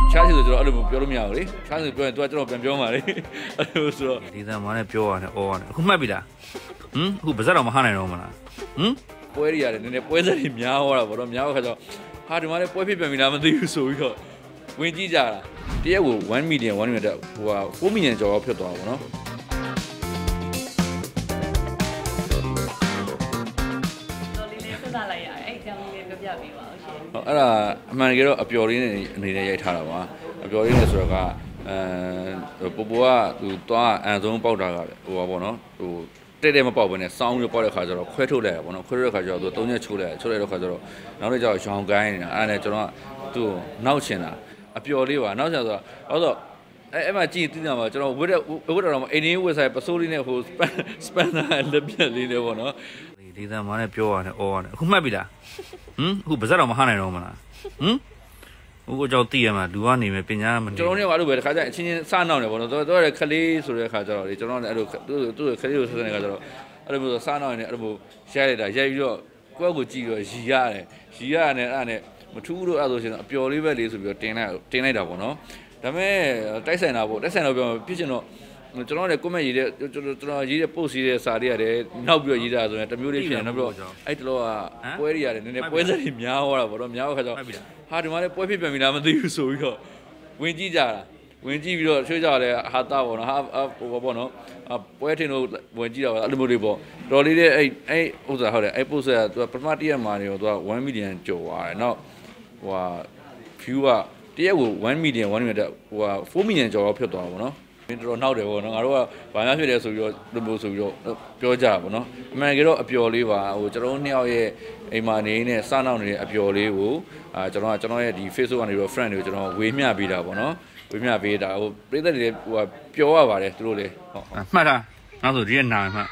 charge ဆိုတော့အဲ့လိုပြောလို့မရဘူးလေ charge ဆိုပြောရင် तू ကကျွန်တော်ပြန်ပြောမှာလေအဲ့လိုဆိုတော့ဒီသားမနဲ့ပြောရတယ်အော်ရတယ်အခုမှတ်ပြီလားအခုပါဇက်တော်မဟာနိုင်တော့မလားပွဲတွေရတယ်နည်းနည်းပွဲဆက်တွေများသွားတာပေါ့နော်များတော့ခါကျတော့ဟာဒီမှာလည်းပွဲဖြစ်ပြန်ပြီလားမသိဘူးဆိုပြီးတော့ဝင်ကြည့်ကြတာတရက်ကို1 million 1 million ဟိုဟာ4 million ကျော်တော့ဖြစ်သွားပါဘောနော်အဲ့ဒါအမှန်တကယ်တော့အပျော်လေးနဲ့အနေနဲ့ရိုက်ထားတာပါအပျော်လေးနဲ့ဆိုတော့ကပိုပိုကသူသွားအန်ဆုံးပေါက်တာကဟိုပါပေါ့နော်ဟိုတဲ့မပေါက်ဘဲနဲ့စောင်းပြီးပေါက်တဲ့ခါကျတော့ခွဲထုတ်လိုက်ရပါတော့ခွဲထုတ်တဲ့ခါကျတော့သူ3ရက်ချိုးလိုက်တဲ့ခါကျတော့နောက်တစ်ကြောက်ရောင်ကိုင်းနေတာအဲ့ဒါနဲ့ကျွန်တော်ကသူ့နောက်ချင်တာအပျော်လေးပါနောက်ချင်ဆိုတော့ဟုတ်တော့အဲ့မှာကြည့်သိတာမှာကျွန်တော်ဝတ်တော့အိန္ဒိယဝက်ဆိုင်ပစိုးလေးနဲ့ဟိုစပန်နာလက်ပြက်လေးလေးပေါ့နော်ဒီသားမနဲ့ပြောရတယ်အော်ရတယ်အခုမှတ်ပြီလားအခုပါဇက်တော်မဟာနိုင်တော့မလားဟိုအကြောင်းသိရမှာလူကနေမယ်ပညာမနေကျွန်တော်တို့ကအဲ့လိုပဲတစ်ခါကျရင်အချင်းချင်းစနောက်နေပေါ့နော်တော်ရခလေးဆိုတဲ့ခါကျတော့လေကျွန်တော်လည်းအဲ့လိုသူ့ခလေးကိုဆက်နေတဲ့ခါကျတော့အဲ့လိုမျိုးစနောက်နေအဲ့လိုမျိုးရိုက်လိုက်တာရိုက်ပြီးတော့ကိုယ့်ကိုကြည့်ပြီးတော့ရီရတယ်အဲ့ဒါနဲ့မထူးလို့အဲ့ဆိုရှင်အပျော်လေးပဲလေးဆိုပြီးတော့တင်လိုက်တာပေါ့နော်ဒါပေမဲ့တိုက်ဆိုင်တာပေါ့တိုက်ဆိုင်တော့ပြောပြစ်ချင်တော့ကျွန်တော်လည်း comment ရေးတဲ့ကျွန်တော်ရေးတဲ့ post ရေးတဲ့စာတွေရတယ်နောက်ပြီးတော့ရေးတာဆိုရင်တမျိုးလေးဖြစ်နေတော့ပြီးတော့အဲ့တလောကပွဲတွေရတယ်နည်းနည်းပွဲဆက်တွေများသွားတာပေါ့နော်များတော့ခါကျတော့ဟာဒီမှာလည်းပွဲဖြစ်ပြန်ပြီလားမသိဘူးဆိုပြီးတော့ဝင်ကြည့်ကြတာဝင်ကြည့်ပြီးတော့ချွေးကြတယ်ဟာတာပေါ့နော်ဟာဟိုပေါ့နော်ပွဲထင်လို့ဝင်ကြည့်တာပါအဲ့လိုမျိုးတွေပေါ့တော်လေးတဲ့အဲ့ဥစ္စာဟုတ်တယ်အဲ့ post ကသူကပထမတစ်ရက်မှာနေတော့သူက1 million ကျော်သွားတယ်နောက်ဟိုဟာ view ကတစ်ရက်ကို1 million ဟိုဟာ4 million ကျော်တော့ဖြစ်သွားတာပေါ့နော်တော်နောက်တယ်ပေါ့နော်ငါတို့ကဘာများဖြစ်လဲဆိုပြီးတော့လို့ဆိုပြီးတော့ပြောကြတာပေါ့နော်အမှန်တကယ်တော့အပျော်လေးပါဟိုကျွန်တော်တို့နှစ်ယောက်ရဲ့အိမ်မာနေနဲ့စနောက်နေတဲ့အပျော်လေးကိုကျွန်တော်ရဲ့ဒီ Facebook ကနေပြီးတော့ friend တွေကိုကျွန်တော်ဝေမျှပေးတာပေါ့နော်ဝေမျှပေးတာဟိုပြည်သက်တွေလည်းဟိုပျော်ရပါတယ်သူတို့လည်းဟုတ်မှတ်တာနောက်ဆိုဒီကနာမှတ်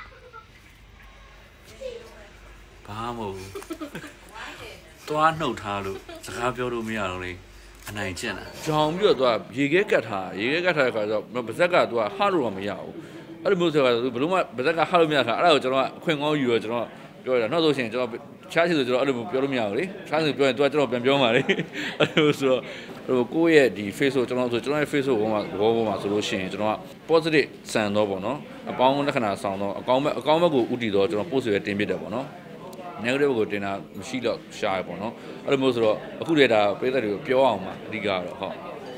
ဘာမဟုတ်သွားနှုတ်ထားလို့စကားပြောလို့မရတော့လေအနိုင်ကျင့်တာကြောင်ပြီးတော့သူကရေခဲကတ်ထားတဲ့ခါကျတော့ဗဇက်ကသူကဟလို့တော့မရဘူးအဲ့လိုမျိုးဆိုတော့သူဘယ်လို့မှဗဇက်ကဟလို့မရတာအဲ့ဒါကိုကျွန်တော်ကအခွင့်ကောင်းယူတော့ကျွန်တော်ပြောရတာနောက်ဆိုရှင်ကျွန်တော်ချားချင်ဆိုကျွန်တော်အဲ့လိုမျိုးပြောလို့မရဘူးလေချားချင်ပြောရင်သူကကျွန်တော်ပြန်ပြောမှာလေအဲ့လိုဆိုတော့ဟိုကိုယ့်ရဲ့ဒီ Facebook ကျွန်တော်ရဲ့ Facebook ပေါ်မှာဆိုလို့ရှိရင်ကျွန်တော်က positive ဆန်တော့ပေါ့နော်အပေါင်းလက္ခဏာဆောင်တော့အကောင်းဘက်ကိုဥတည်တော့ကျွန်တော် post ရတင်ပြတယ်ပေါ့နော်negative ကိုတင်တာမရှိတော့ရှားရပေါ့နော်အဲ့လိုမျိုးဆိုတော့အခုတည်းဒါပြည်သက်တွေကိုပြောအောင်ပါအဓိကတော့ဟုတ်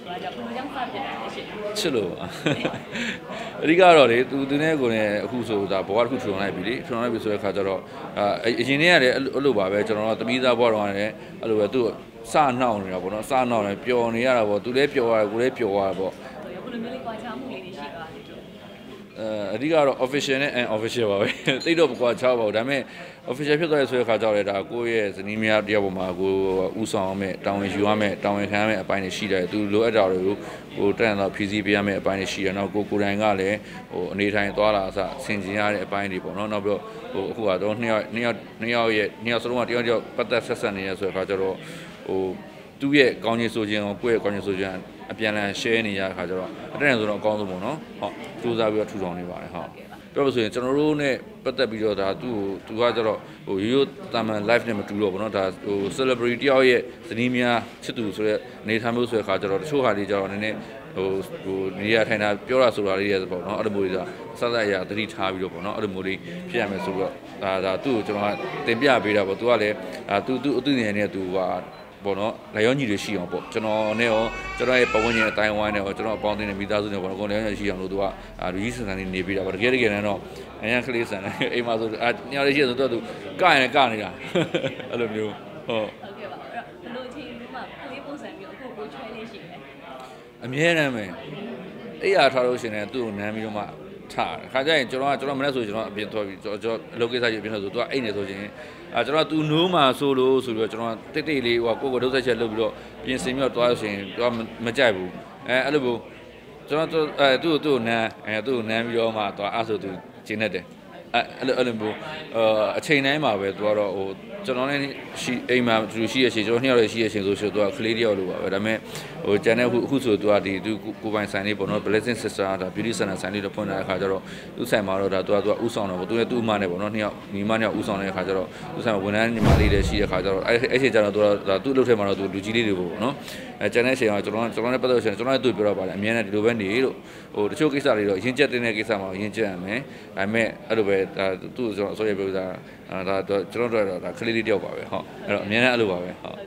ချစ်လို့အဓိကတော့လေသူနဲ့ကိုနဲ့အခုဆိုဒါဘဝတစ်ခုထွန်လိုက်ပြီလေထွန်လိုက်ပြီဆိုတဲ့ခါကျတော့အရင်နေ့ကလည်းအဲ့လိုပါပဲကျွန်တော်တို့သမီးသားဘဝတော့လည်းအဲ့လိုပဲသူစနှောက်နေတာပေါ့နော်စနှောက်နေပျော်နေရတာပေါ့သူလည်းပျော်ရတယ်ကိုလည်းပျော်ရတယ်ပေါ့ဘယ်လိုမျိုးလေးကြွားချမှုလေးတွေရှိပါလဲအဓိကတော့ official နဲ့ unofficial ပါပဲတိတ်တော့မကွာချပါဘူးဒါပေမဲ့ official ဖြစ်သွားရဆိုတဲ့ခါကျတော့ဒါကိုယ့်ရဲ့ဇနီးမယားတယောက်ပေါ်မှာကိုဥဆောင်ရမယ်တာဝန်ယူရမယ်တာဝန်ခံရမယ်အပိုင်းတွေရှိတယ်သူလိုအပ်တာတွေကိုဟိုတက်တော့ဖြည့်ဆည်းပေးရမယ်အပိုင်းတွေရှိတယ်နောက်ကိုယ်တိုင်ကလည်းဟိုအနေထိုင်သွားလာအစဆင်ခြင်ရတဲ့အပိုင်းတွေပေါ့နော်နောက်ပြီးတော့ဟိုအခုကတော့နှစ်ယောက်စလုံးကတယောက်ပတ်သက်ဆက်ဆက်နေရဆိုတဲ့ခါကျတော့ဟိုသူ့ရဲ့ကောင်းကြီးဆိုခြင်းကိုယ့်ရဲ့ကောင်းကြီးဆိုခြင်းအပြန်လည် share နေရတဲ့ခါကျတော့အတက်အဆိုတော့အကောင်းဆုံးပေါ့နော်ဟုတ်စူးစမ်းပြီးတော့ထူထောင်နေပါတယ်ဟုတ်ပြောလို့ဆိုရင်ကျွန်တော်တို့နဲ့ပတ်သက်ပြီးတော့ဒါသူကကျတော့ဟိုရိုးတာမန် live နဲ့မတူတော့ဘောနော်ဒါဟို celebrity တယောက်ရဲ့ဇနီးများချစ်သူဆိုတဲ့အနေထားမျိုးဆိုတဲ့ခါကျတော့တချို့ဟာတွေကျတော့နည်းနည်းဟိုနေရာထိုင်တာပြောတာဆိုတာလေးရပေါ့နော်အဲ့လိုမျိုးတွေစသအရာသတိထားပြီးတော့ပေါ့နော်အဲ့လိုမျိုးလေးဖြစ်ရမယ်ဆိုတော့ဒါသူ့ကိုကျွန်တော်ကတင်ပြပေးတာပေါ့သူကလည်းသူအတူနေနေသူကပေါ့နော်လေယောညီတွေရှိအောင်ပေါ့ကျွန်တော်နဲ့ရောကျွန်တော်ရဲ့ပတ်ဝန်းကျင်အတိုင်းဝိုင်းနဲ့ရောကျွန်တော်အပေါင်းအသင်းနဲ့မိသားစုနဲ့ပေါ့နော်ကိုယ်လည်းရှိအောင်လို့သူကလူကြီးဆန်ဆန်နေပြီးတာပေါ့တကယ်နဲ့တော့အရင်ကလေးဆန်တယ်အိမ်မှာဆိုညောင်လေးရှိဆိုတော့သူကရင်ကနေတာအဲ့လိုမျိုးဟုတ်ကဲ့ပါအဲ့တော့ဘယ်လိုအချိန်မှာကလေးပုံစံမျိုးအခုကိုချွဲလေးရှိလဲအမြဲတမ်းပဲအဲ့ရထားလို့ရှင်တယ်သူ့ကိုနမ်းပြီးတော့မှထားတယ်ခါကျရင်ကျွန်တော်မနေ့ဆိုကျွန်တော်အပြင်သွားပြီးကျွန်တော်အလုပ်ကိစ္စကြီးအပြင်သွားဆိုသူကအိတ်နေဆိုချင်းကျွန်တော်သူနိုးမှာဆိုလို့ဆိုပြီးတော့ကျွန်တော်တိတ်တိတ်လေးဟိုကိုယ်ဒုစက်ချက်လုပ်ပြီးတော့ပြင်ဆင်ပြီးတော့သွားလို့ရှင်သူကမကြိုက်ဘူးအဲ့လိုမျိုးကျွန်တော်သူ့ကိုနမ်းပြီးတော့မှသွားအဲ့ဆိုသူကျင်းနေတယ်အဲ့လိုမျိုးအချိန်တိုင်းမှာပဲသူကတော့ဟိုကျွန်တော်လည်းရှိအိမ်မှာသူရှိရရှိကျွန်တော်နှစ်ယောက်လည်းရှိရရှိဆိုသူကကလေးတယောက်လိုပါပဲဒါပေမဲ့ဟိုကျန်တဲ့အခုဆိုသူကဒီသူကိုပိုင်ဆိုင်လေးပေါ့နော် Blessing Sister ဒါ Beauty Center ဆိုင်လေးတော့ဖွင့်လာတဲ့ခါကျတော့သူဆိုင်မှာတော့ဒါသူကဥဆောင်တော့သူနဲ့သူ့အမနဲ့ပေါ့နော်နှစ်ယောက်ညီမနှစ်ယောက်ဥဆောင်တဲ့ခါကျတော့သူဆိုင်မှာဝန်ထမ်းညီမလေးလည်းရှိတဲ့ခါကျတော့အဲ့ချိန်ကျတော့သူကဒါသူ့လုပ်ထဲမှာတော့သူလူကြီးလေးတွေပေါ့နော်ကျန်တဲ့အချိန်ကကျွန်တော်နဲ့ပတ်သက်ရှင်ကျွန်တော်လည်းသူ့ပြောတော့ပါတယ်အမြဲတမ်းဒီလိုပဲနေလို့ဟိုတချို့ကိစ္စတွေတော့ရင်းချက်တဲ့ကိစ္စမှာရင်းချက်ရမယ်ဒါပေမဲ့အဲ့လိုပဲဒါသူ့ကျွန်တော်အစိုးရပြောတာဒါကျွန်တော်တို့တော့ဒါကလေးလေးတယောက်ပါပဲဟုတ်အဲ့တော့အမြဲတမ်းအဲ့လိုပါပဲဟုတ်